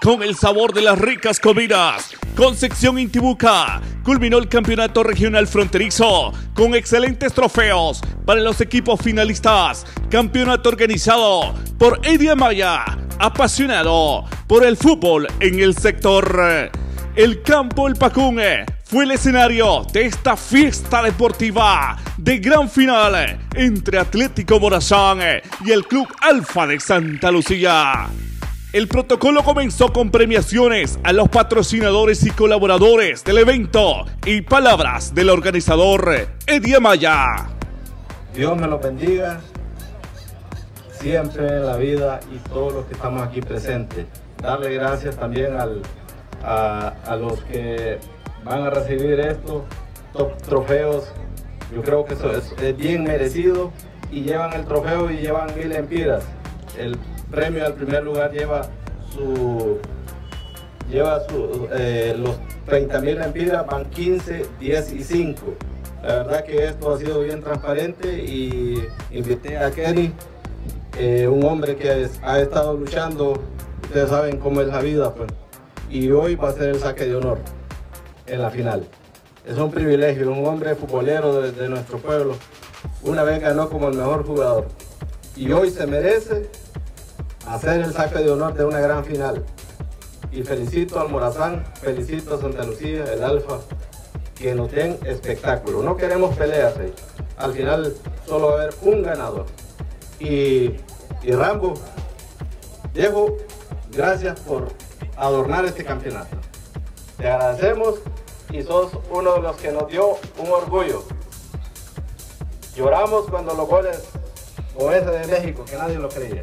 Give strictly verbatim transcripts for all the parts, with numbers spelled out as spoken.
con el sabor de las ricas comidas. Concepción Intibucá culminó el campeonato regional fronterizo con excelentes trofeos para los equipos finalistas. Campeonato organizado por Eddie Amaya, apasionado por el fútbol en el sector. El campo El Pacún fue el escenario de esta fiesta deportiva de gran final entre Atlético Morazán y el Club Alfa de Santa Lucía. El protocolo comenzó con premiaciones a los patrocinadores y colaboradores del evento y palabras del organizador Eddie Amaya. Dios me los bendiga siempre en la vida y todos los que estamos aquí presentes. Darle gracias también al, a, a los que van a recibir estos trofeos. Yo creo que eso es, es bien merecido y llevan el trofeo y llevan mil empiras. El premio al primer lugar lleva su lleva su, eh, los treinta mil empiras, van quince, diez y cinco. La verdad que esto ha sido bien transparente y invité a Kenny, eh, un hombre que es, ha estado luchando, ustedes saben cómo es la vida, pues, y hoy va a ser el saque de honor en la final. Es un privilegio, un hombre futbolero de, de nuestro pueblo, una vez ganó como el mejor jugador y hoy se merece hacer el saque de honor de una gran final. Y felicito al Morazán, felicito a Santa Lucía, el Alfa, que nos den espectáculo. No queremos peleas, ¿eh? Al final solo va a haber un ganador. Y, y Rambo, Diego, gracias por adornar este campeonato. Te agradecemos y sos uno de los que nos dio un orgullo. Lloramos cuando los goles como ese de México, que nadie lo creía.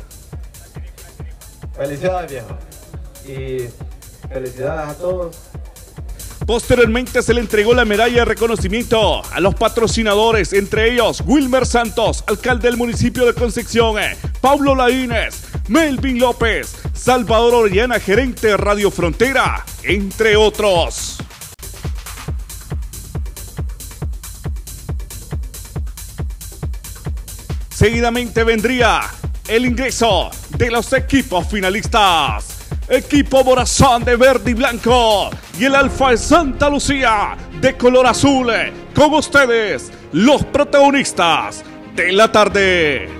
Felicidades, viejo. Y felicidades a todos. Posteriormente se le entregó la medalla de reconocimiento a los patrocinadores, entre ellos Wilmer Santos, alcalde del municipio de Concepción, Pablo Laínez, Melvin López, Salvador Orellana, gerente de Radio Frontera, entre otros. Seguidamente vendría el ingreso de los equipos finalistas. Equipo Morazán de verde y blanco y el Alfa de Santa Lucía de color azul. Con ustedes, los protagonistas de la tarde.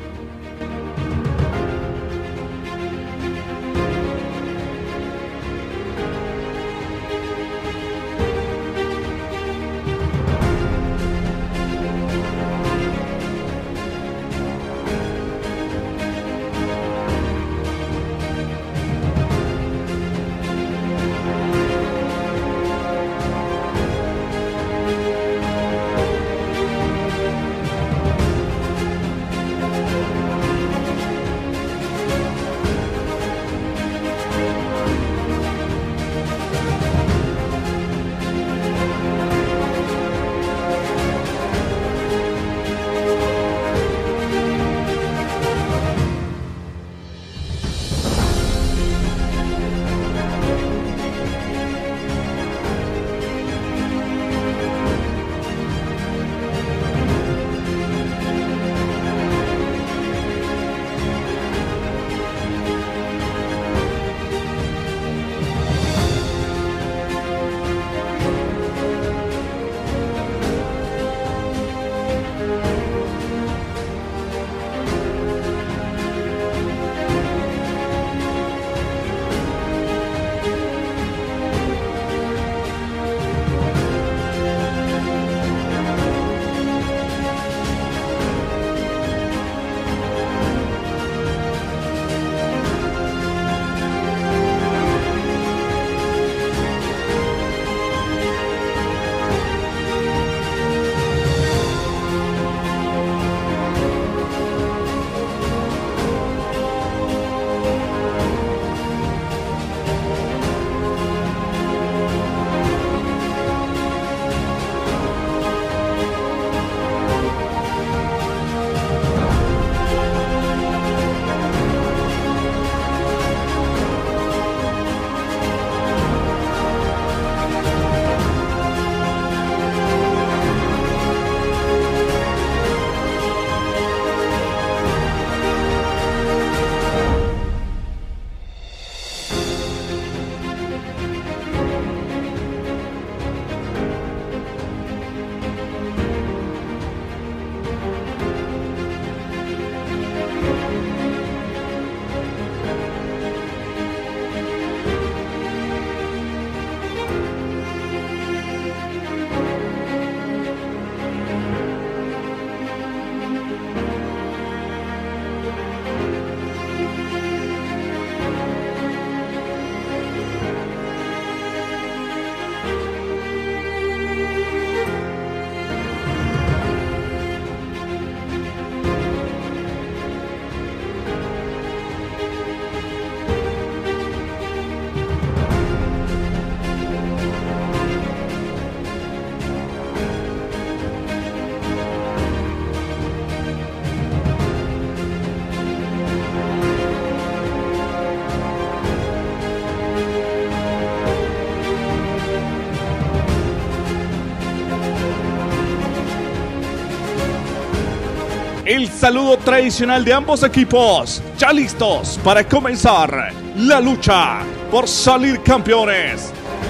el saludo tradicional de ambos equipos, ya listos para comenzar la lucha por salir campeones.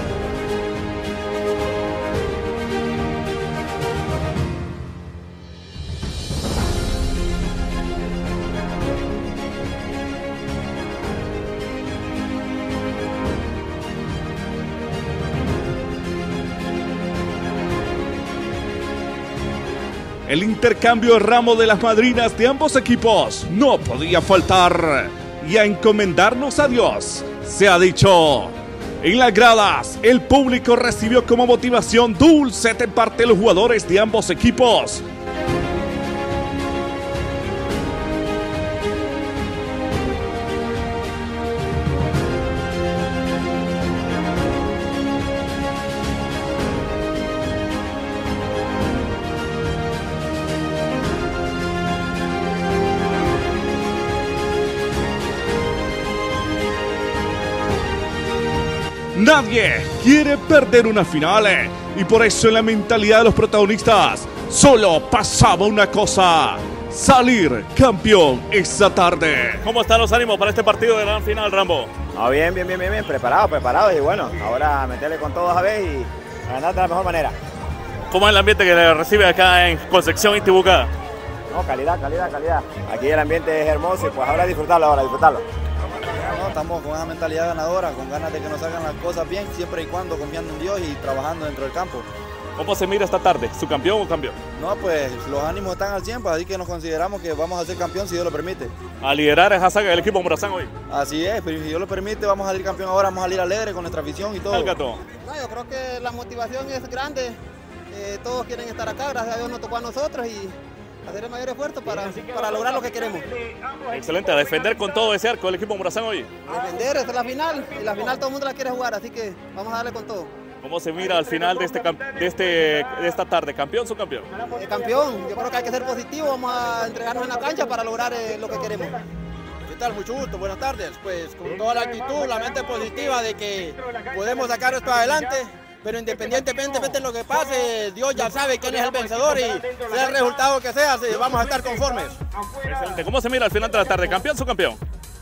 El intercambio de ramo de las madrinas de ambos equipos no podía faltar. Y a encomendarnos a Dios, se ha dicho. En las gradas, el público recibió como motivación dulce de parte de los jugadores de ambos equipos. Nadie quiere perder una final y por eso en la mentalidad de los protagonistas solo pasaba una cosa: salir campeón esta tarde. ¿Cómo están los ánimos para este partido de gran final, Rambo? No, bien, bien, bien, bien, bien, preparados, preparados y bueno, ahora meterle con todos a ver y ganar de la mejor manera. ¿Cómo es el ambiente que le recibe acá en Concepción, Intibucá? No, calidad, calidad, calidad. Aquí el ambiente es hermoso y pues ahora disfrutarlo, ahora disfrutarlo. No, estamos con una mentalidad ganadora, con ganas de que nos salgan las cosas bien, siempre y cuando confiando en Dios y trabajando dentro del campo. ¿Cómo se mira esta tarde? ¿Su campeón o campeón? No, pues los ánimos están al cien, pues, así que nos consideramos que vamos a ser campeón si Dios lo permite. A liderar esa saga del equipo Morazán hoy. Así es, pero si Dios lo permite vamos a salir campeón ahora, vamos a salir alegre con nuestra afición y todo. El gato. No, yo creo que la motivación es grande, eh, todos quieren estar acá, gracias a Dios nos tocó a nosotros y hacer el mayor esfuerzo para, para lograr lo que queremos. Excelente, a defender con todo ese arco el equipo Morazán hoy. Defender, esta es la final, y la final todo el mundo la quiere jugar, así que vamos a darle con todo. ¿Cómo se mira al final de, este, de, este, de esta tarde? ¿Campeón o subcampeón? Eh, campeón, yo creo que hay que ser positivo, vamos a entregarnos en la cancha para lograr eh, lo que queremos. ¿Qué tal? Mucho gusto, buenas tardes. Pues con toda la actitud, la mente positiva de que podemos sacar esto adelante. Pero independientemente de lo que pase, Dios ya sabe quién es el vencedor y sea el resultado que sea, vamos a estar conformes. Excelente. ¿Cómo se mira al final de la tarde? ¿Campeón o subcampeón?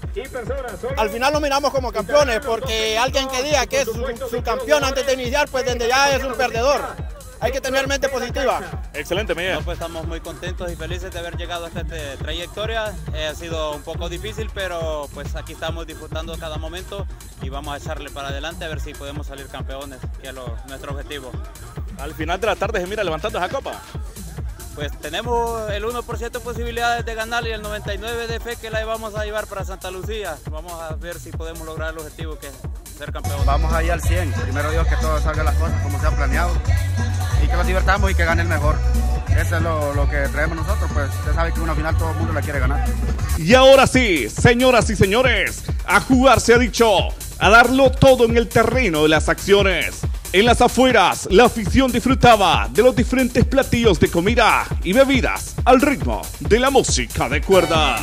Al final nos miramos como campeones, porque alguien que diga que es su, su campeón antes de iniciar, pues desde ya es un perdedor. Hay que tener mente positiva. Excelente, Miguel. No, pues estamos muy contentos y felices de haber llegado a esta este, trayectoria. Eh, ha sido un poco difícil, pero pues aquí estamos disfrutando cada momento y vamos a echarle para adelante a ver si podemos salir campeones, que es lo, nuestro objetivo. Al final de la tarde se mira levantando esa copa. Pues tenemos el uno por ciento de posibilidades de ganar y el noventa y nueve por ciento de fe que la vamos a llevar para Santa Lucía. Vamos a ver si podemos lograr el objetivo que es ser campeón. Vamos ahí al cien, primero Dios que todo salga las cosas como se ha planeado y que nos divertamos y que gane el mejor. Eso es lo, lo que traemos nosotros, pues usted sabe que una final todo el mundo la quiere ganar. Y ahora sí, señoras y señores, a jugar se ha dicho, a darlo todo en el terreno de las acciones. En las afueras, la afición disfrutaba de los diferentes platillos de comida y bebidas al ritmo de la música de cuerda.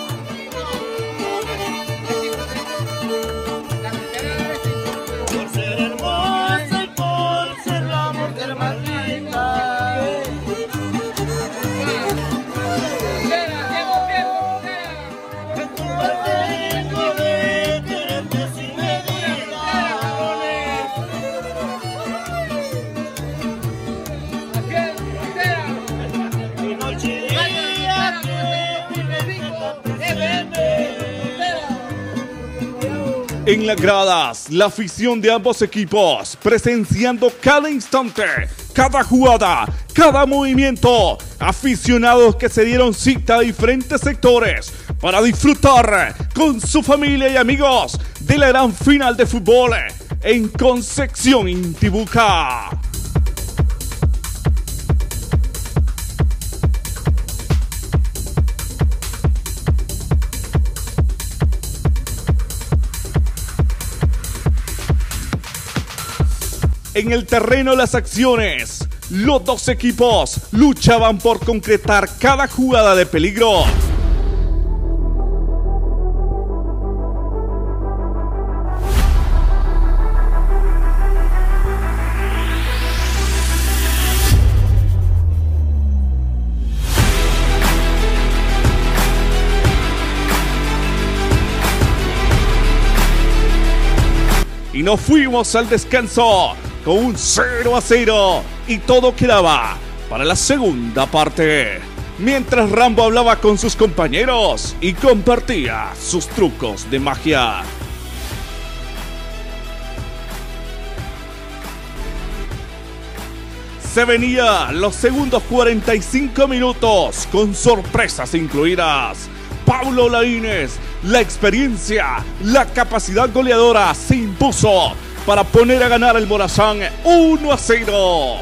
Por ser hermosa y por ser la mujer más linda. Tengo de quererte sin medida. En las gradas, la afición de ambos equipos presenciando cada instante, cada jugada, cada movimiento. Aficionados que se dieron cita a diferentes sectores para disfrutar con su familia y amigos de la gran final de fútbol en Concepción, Intibucá. En el terreno de las acciones, los dos equipos luchaban por concretar cada jugada de peligro. y nos fuimos al descanso con un cero a cero y todo quedaba para la segunda parte. Mientras Rambo hablaba con sus compañeros y compartía sus trucos de magia. Se venían los segundos cuarenta y cinco minutos con sorpresas incluidas. Pablo Laínez, la experiencia, la capacidad goleadora se impuso para poner a ganar el Morazán uno a cero.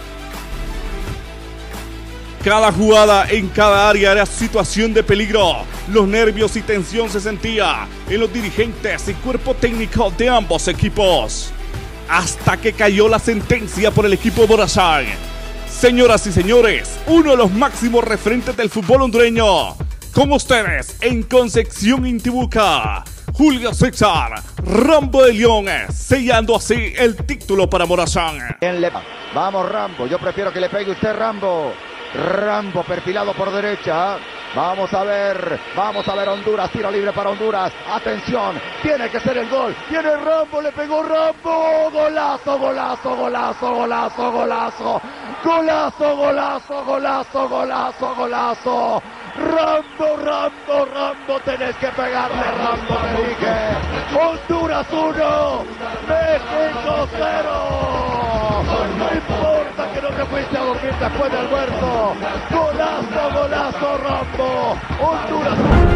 Cada jugada en cada área era situación de peligro. Los nervios y tensión se sentía en los dirigentes y cuerpo técnico de ambos equipos. Hasta que cayó la sentencia por el equipo Morazán. Señoras y señores, uno de los máximos referentes del fútbol hondureño. Con ustedes en Concepción Intibucá, Julio César Rambo de León, sellando así el título para Morazán. Vamos Rambo, yo prefiero que le pegue usted Rambo. Rambo perfilado por derecha. Vamos a ver, vamos a ver Honduras, tiro libre para Honduras. Atención, tiene que ser el gol. Tiene Rambo, le pegó Rambo. Golazo, golazo, golazo, golazo, golazo. Golazo, golazo, golazo, golazo, golazo. Rambo, Rambo, Rambo, tenés que pegarle, Rambo, le dije. Honduras uno, México cero. No importa que no te fuiste a dormir después del almuerzo. Golazo, golazo, Rambo. Honduras.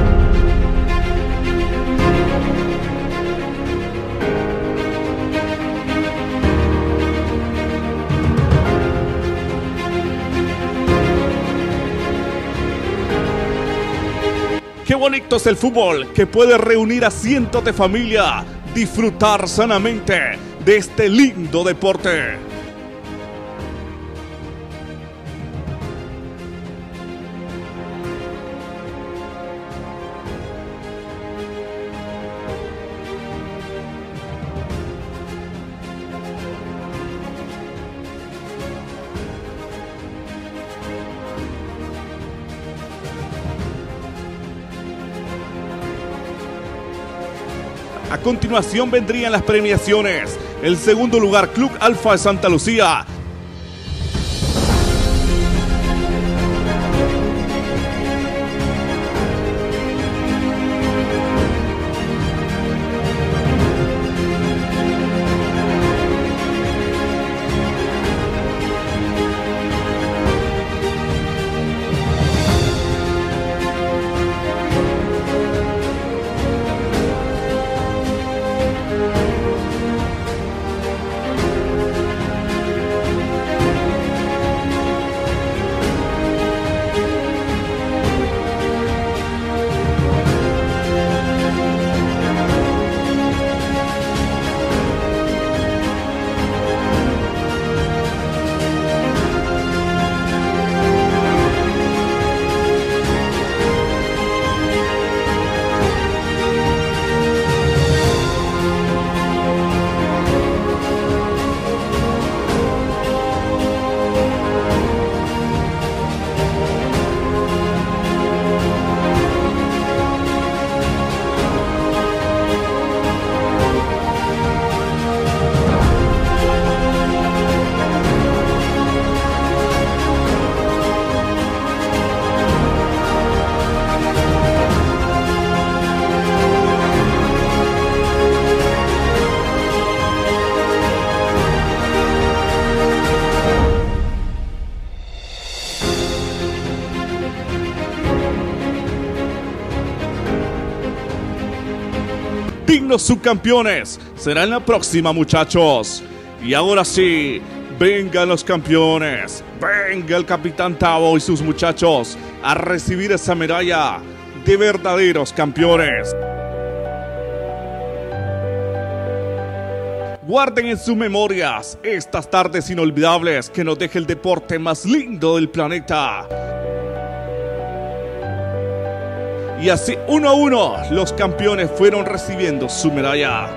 Qué bonito es el fútbol, que puede reunir a cientos de familias, disfrutar sanamente de este lindo deporte. A continuación vendrían las premiaciones. El segundo lugar, Club Alfa de Santa Lucía. Dignos subcampeones serán la próxima, muchachos. Y ahora sí, vengan los campeones. Venga el capitán Tavo y sus muchachos a recibir esa medalla de verdaderos campeones. Guarden en sus memorias estas tardes inolvidables que nos deja el deporte más lindo del planeta. Y así, uno a uno, los campeones fueron recibiendo su medalla.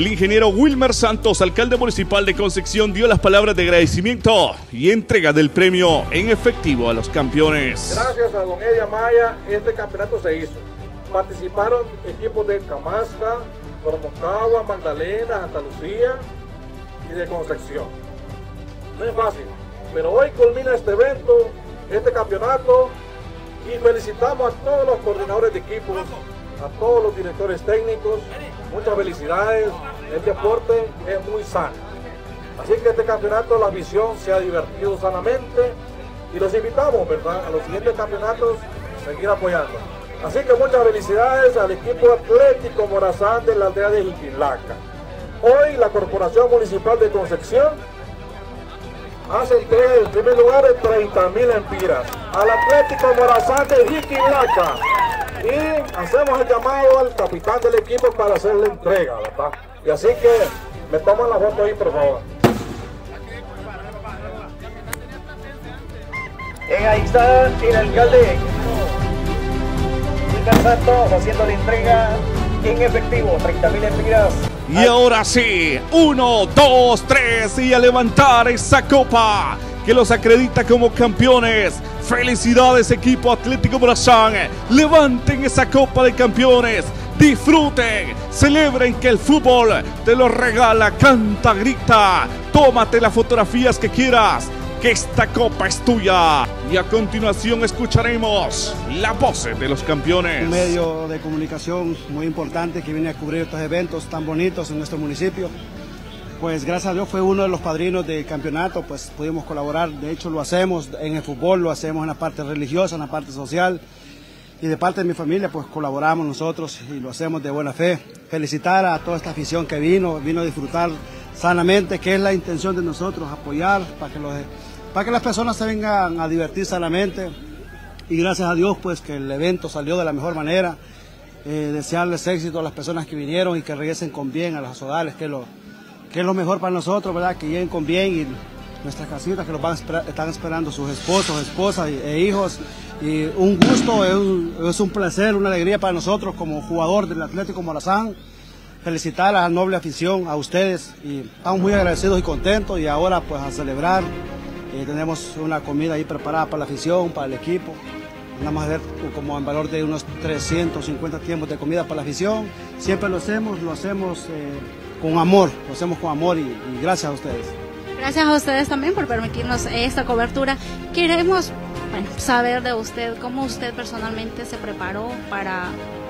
El ingeniero Wilmer Santos, alcalde municipal de Concepción, dio las palabras de agradecimiento y entrega del premio en efectivo a los campeones. Gracias a don Eddie Amaya, este campeonato se hizo. Participaron equipos de Camasca, Cormocagua, Magdalena, Santa Lucía y de Concepción. No es fácil, pero hoy culmina este evento, este campeonato, y felicitamos a todos los coordinadores de equipos, a todos los directores técnicos. Muchas felicidades. El deporte es muy sano, así que este campeonato, la visión se ha divertido sanamente, y los invitamos, ¿verdad?, a los siguientes campeonatos seguir apoyando. Así que muchas felicidades al equipo Atlético Morazán de la aldea de Jiquinlaca. Hoy la Corporación Municipal de Concepción hace entrega en primer lugar de treinta mil empiras al Atlético Morazán de Jiquinlaca, y hacemos el llamado al capitán del equipo para hacer la entrega, ¿verdad? Y así que me toman la foto ahí, por favor. Eh, ahí está el alcalde Wilmer Santos haciendo la entrega en efectivo, treinta mil empiras. Y ahora sí, uno, dos, tres, y a levantar esa copa que los acredita como campeones. Felicidades, equipo Atlético Morazán. Levanten esa copa de campeones. Disfruten, celebren que el fútbol te lo regala, canta, grita. Tómate las fotografías que quieras, que esta copa es tuya. Y a continuación escucharemos la voz de los campeones. Un medio de comunicación muy importante que viene a cubrir estos eventos tan bonitos en nuestro municipio. Pues gracias a Dios fue uno de los padrinos del campeonato, pues pudimos colaborar. De hecho lo hacemos en el fútbol, lo hacemos en la parte religiosa, en la parte social. Y de parte de mi familia pues colaboramos nosotros y lo hacemos de buena fe. Felicitar a toda esta afición que vino, vino a disfrutar sanamente, que es la intención de nosotros, apoyar para que, los, para que las personas se vengan a divertir sanamente. Y gracias a Dios pues que el evento salió de la mejor manera. Eh, desearles éxito a las personas que vinieron y que regresen con bien a los hogares, que es lo, que es lo mejor para nosotros, ¿verdad? Que lleguen con bien, y nuestras casitas que los van a esperar, están esperando sus esposos, esposas e hijos. Y un gusto, es un, es un placer, una alegría para nosotros como jugador del Atlético Morazán. Felicitar a la noble afición, a ustedes, y estamos muy agradecidos y contentos, y ahora pues a celebrar. Eh, tenemos una comida ahí preparada para la afición, para el equipo. Vamos a ver como en valor de unos trescientos cincuenta tiempos de comida para la afición. Siempre lo hacemos, lo hacemos eh, con amor, lo hacemos con amor, y, y gracias a ustedes. Gracias a ustedes también por permitirnos esta cobertura. Queremos bueno, saber de usted, cómo usted personalmente se preparó para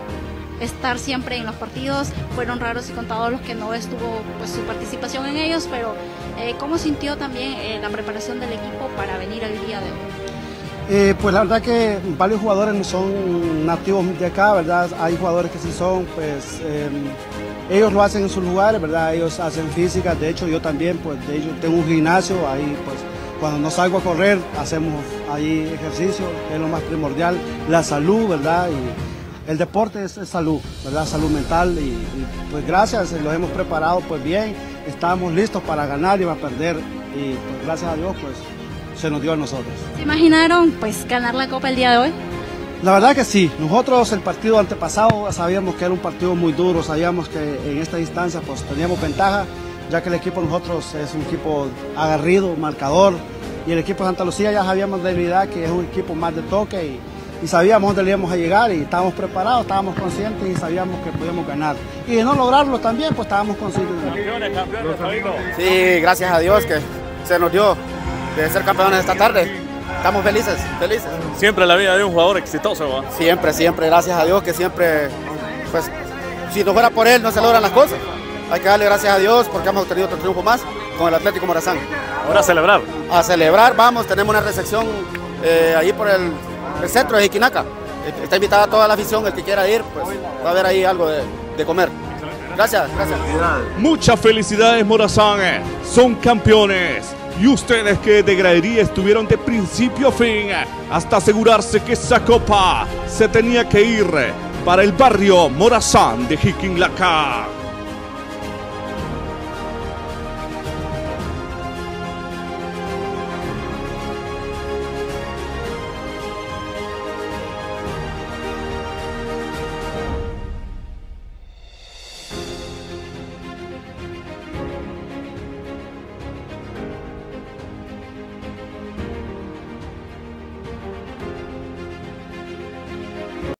estar siempre en los partidos. Fueron raros y contados los que no estuvo pues, su participación en ellos, pero eh, ¿cómo sintió también eh, la preparación del equipo para venir el día de hoy? Eh, pues la verdad que varios jugadores no son nativos de acá, ¿verdad? Hay jugadores que sí son, pues eh, ellos lo hacen en sus lugares, ¿verdad? Ellos hacen física, de hecho yo también, pues de hecho tengo un gimnasio, ahí pues cuando no salgo a correr hacemos ahí ejercicio, que es lo más primordial, la salud, ¿verdad? Y el deporte es, es salud, ¿verdad? Salud mental, y, y pues gracias, los hemos preparado pues bien, estamos listos para ganar y para perder, y pues gracias a Dios pues se nos dio a nosotros. ¿Se imaginaron pues ganar la Copa el día de hoy? La verdad que sí, nosotros el partido antepasado sabíamos que era un partido muy duro, sabíamos que en esta instancia pues teníamos ventaja, ya que el equipo de nosotros es un equipo aguerrido, marcador, y el equipo de Santa Lucía ya sabíamos de verdad que es un equipo más de toque, y, y sabíamos dónde íbamos a llegar, y estábamos preparados, estábamos conscientes y sabíamos que podíamos ganar. Y de no lograrlo también, pues estábamos conscientes de Campeones, campeones, Fabito. Sí, gracias a Dios que se nos dio de ser campeones esta tarde. Estamos felices, felices. Siempre la vida de un jugador exitoso, ¿va? Siempre, siempre, gracias a Dios que siempre, pues, si no fuera por él no se logran las cosas. Hay que darle gracias a Dios porque hemos obtenido otro triunfo más con el Atlético Morazán. Ahora a celebrar. A celebrar, vamos, tenemos una recepción eh, ahí por el, el centro de Jiquinaca. Está invitada toda la afición, el que quiera ir, pues va a haber ahí algo de, de comer. Gracias, gracias. Muchas felicidades, Morazán, son campeones. Y ustedes que de gradería estuvieron de principio a fin hasta asegurarse que esa copa se tenía que ir para el barrio Morazán de Jiquinlaca.